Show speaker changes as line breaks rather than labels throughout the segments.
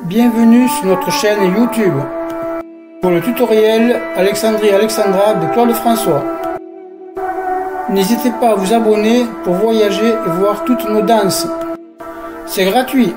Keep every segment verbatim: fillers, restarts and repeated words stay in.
Bienvenue sur notre chaîne YouTube pour le tutoriel Alexandrie Alexandra de Claude François. N'hésitez pas à vous abonner pour voyager et voir toutes nos danses. C'est gratuit.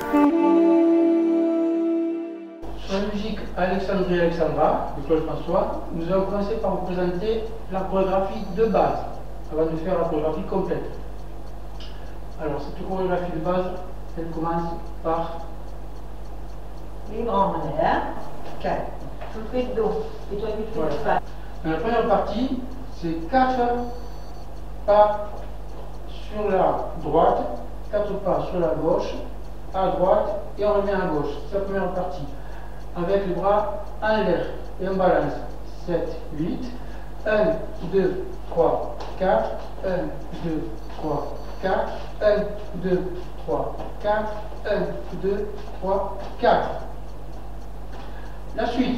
Sur la musique Alexandrie Alexandra de Claude François, nous allons commencer par vous présenter la chorégraphie de base avant de faire la chorégraphie complète. Alors cette chorégraphie de base, elle commence par
les grands en l'air, quatre. Je vous fais le dos, et toi tu fais
voilà.
le pas.
Dans la première partie, c'est quatre pas sur la droite, quatre pas sur la gauche, à droite, et on revient à gauche. C'est la première partie. Avec les bras en l'air, et on balance. sept, huit, un, deux, trois, quatre, un, deux, trois, quatre, un, deux, trois, quatre, un, deux, trois, quatre. La suite,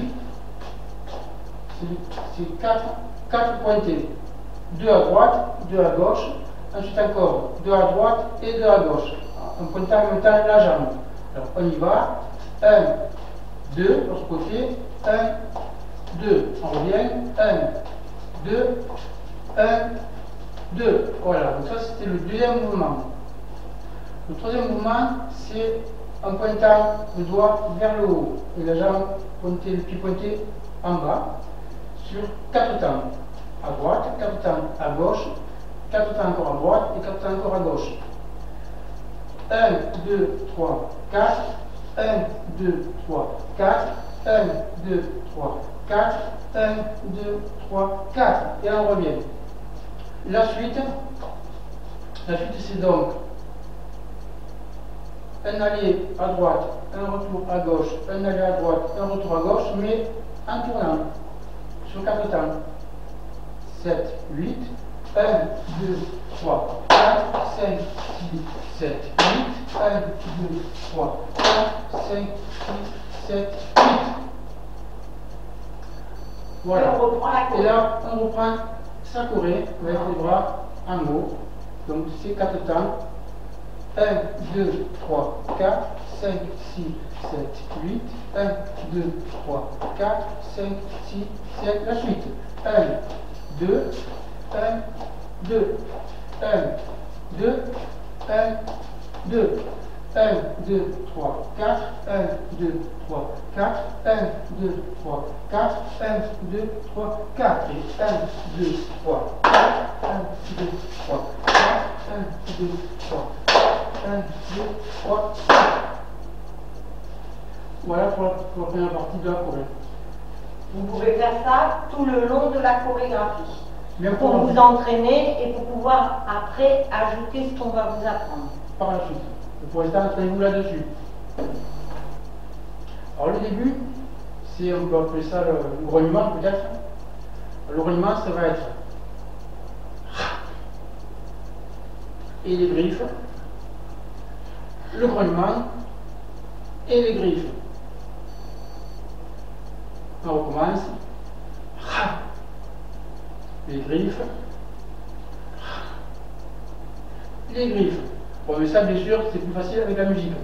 c'est quatre pointés. deux à droite, deux à gauche, ensuite encore deux à droite et deux à gauche, en pointant en même temps la jambe. Alors on y va, un, deux, l'autre côté, un, deux, on revient, un, deux, un, deux. Voilà, donc ça c'était le deuxième mouvement. Le troisième mouvement, c'est en pointant le doigt vers le haut et la jambe pointée, le pied pointé en bas, sur quatre temps. À droite, quatre temps à gauche, quatre temps encore à droite et quatre temps encore à gauche. un, deux, trois, quatre, un, deux, trois, quatre, un, deux, trois, quatre, un, deux, trois, quatre. Et on revient. La suite, la suite c'est donc un aller à droite, un retour à gauche, un aller à droite, un retour à gauche, mais en tournant sur quatre temps. sept, huit, un, deux, trois, quatre, cinq, six, sept, huit, un, deux, trois, quatre, cinq, six, sept, huit. Voilà. Et là, on reprend sa choré avec les bras en haut. Donc c'est quatre temps. un, deux, trois, quatre, cinq, six, sept, huit, un, deux, trois, quatre, cinq, six, sept, la suite. un, deux, un, deux, un, deux, un, deux, un, deux, trois, quatre, un, deux, trois, quatre, un, deux, trois, quatre, un, deux, trois, quatre, et un, deux, trois, quatre, un, deux, trois, quatre, un, deux, trois, un, deux, trois, quatre. Voilà pour la, pour la première partie de la choré.
Vous pouvez faire ça tout le long de la chorégraphie.
Bien
pour
pour
vous entraîner et pour pouvoir après ajouter ce qu'on va vous apprendre.
Par la suite. Pour l'instant, entraînez-vous là-dessus. Alors le début, c'est, on peut appeler ça le, le grognement peut-être. Le grognement, ça va être et les griffes, le grognement et les griffes. On recommence. Les griffes. Les griffes. Bon, mais ça, bien sûr, c'est plus facile avec la musique.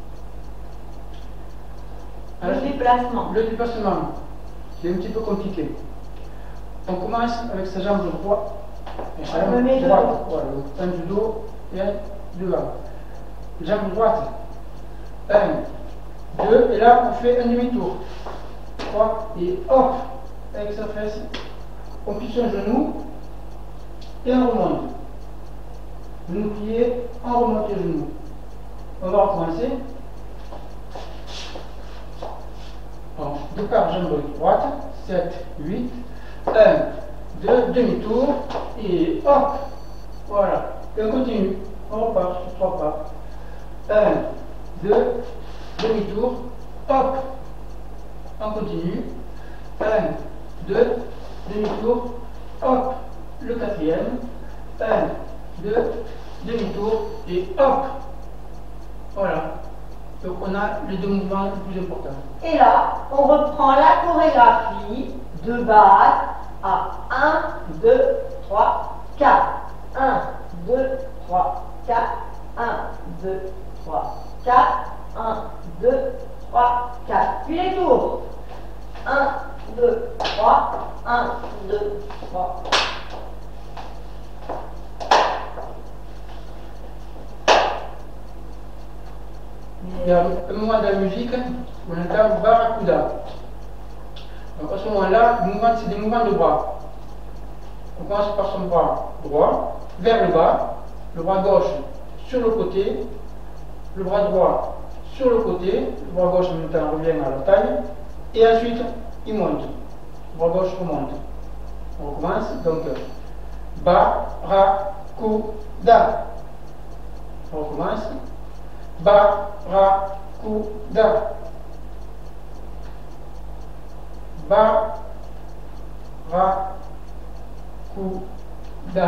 Alors, le déplacement.
Le déplacement, c'est un petit peu compliqué. On commence avec sa jambe droite. Et sa jambe droite. Voilà, donc un du dos et un devant. Jambe droite. un, deux, et là, on fait un demi-tour. trois, et hop, avec sa fesse, on plie son genou et on remonte. Genou plié, on remonte les genoux. On va recommencer. Bon, départ jambe droite, sept, huit, un, deux, demi-tour, et hop, voilà. Et on continue, on repart sur trois pas. un, deux, demi-tour, hop, on continue. un, deux, demi-tour, hop, le quatrième, un, deux, demi-tour, et hop, voilà. Donc on a les deux mouvements les plus importants.
Et là, on reprend la chorégraphie de base à un, deux, trois, quatre. un, deux, trois, quatre. un, deux, trois, quatre. un, deux, trois, quatre. Puis les tours. un, deux, trois. un, deux, trois.
Il y a un moment de la musique où on entend Barracuda. Donc à ce moment-là, c'est des mouvements de bras. On commence par son bras droit, vers le bas, le bras gauche sur le côté, le bras droit sur le côté, le bras gauche en même temps revient à la taille, et ensuite il monte. Le bras gauche remonte. On recommence, donc Barracuda. On recommence. Barracuda. Barracuda.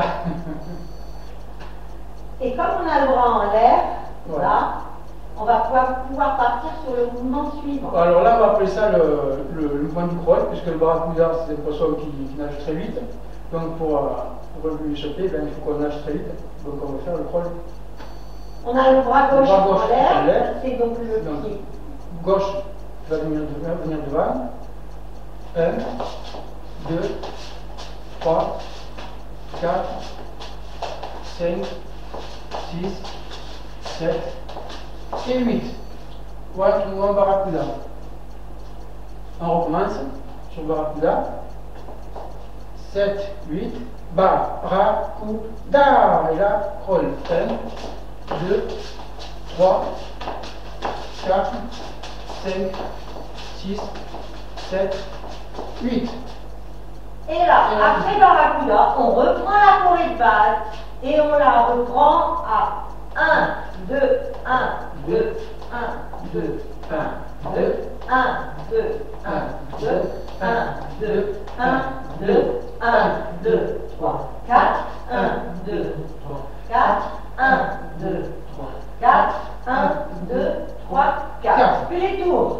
Et comme on a le bras en l'air,
Ouais.
là, on va pouvoir, pouvoir partir sur le mouvement suivant.
Alors là, on va appeler ça le, le, le mouvement du crawl, puisque le barracuda, c'est un poisson qui, qui nage très vite. Donc pour, euh, pour lui échapper, ben, il faut qu'on nage très vite. Donc on va faire le crawl.
On a le bras gauche,
bras gauche
en l'air,
en l'air.
c'est donc le
Donc,
pied.
gauche va venir, de, venir devant. un, deux, trois, quatre, cinq, six, sept et huit. Voilà le mouvement barracuda. On recommence sur barracuda. sept, huit, barracuda. Et là, crawl. un, deux, trois, quatre, cinq, six, sept, huit.
Et là, après barracuda, on reprend la choré de base et on la reprend à un, deux, un, deux, un, deux, un, deux, un, deux, un, deux, un, deux, un, deux, un, deux, trois, quatre, un, deux, trois, quatre, un, deux, trois, quatre, un, deux, trois, quatre. Puis les tours.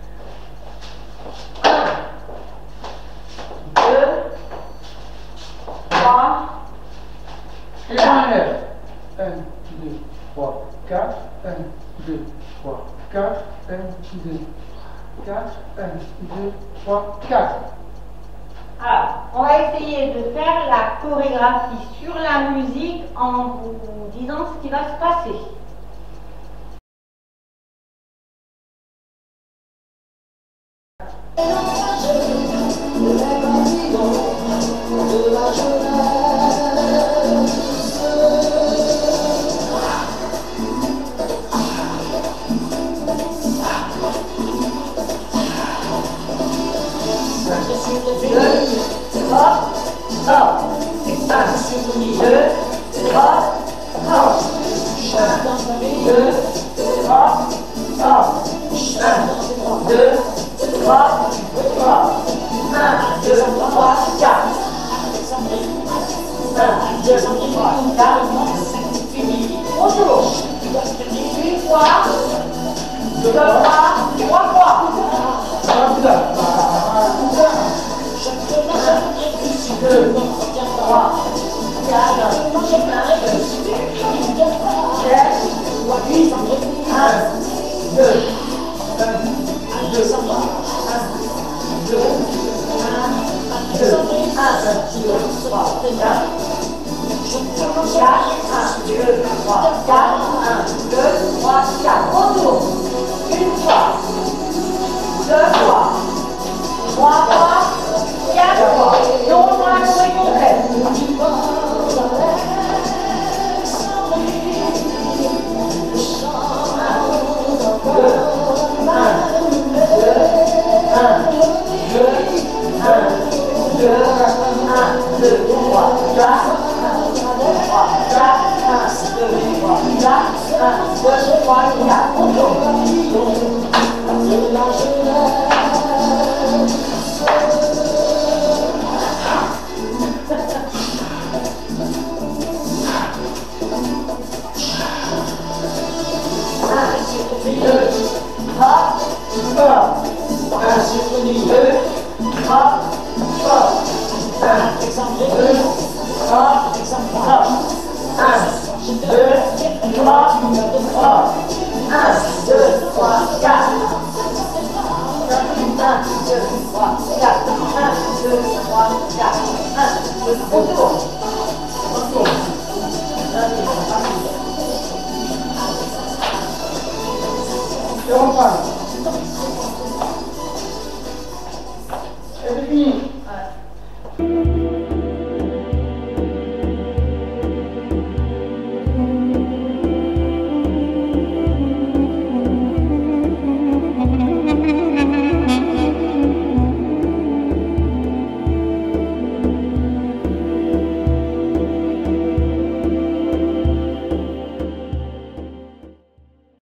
un, deux, trois,
Et en l'air. un, deux, trois, quatre. un, deux, trois, quatre. un, deux, quatre. un, deux, trois, quatre.
Alors, on va essayer de faire la chorégraphie sur la musique en vous disant ce qui va se passer. un, deux, trois, quatre. un, deux, trois, quatre. un, deux, autour.
Autour.
Là, c'est pas
Je reprends.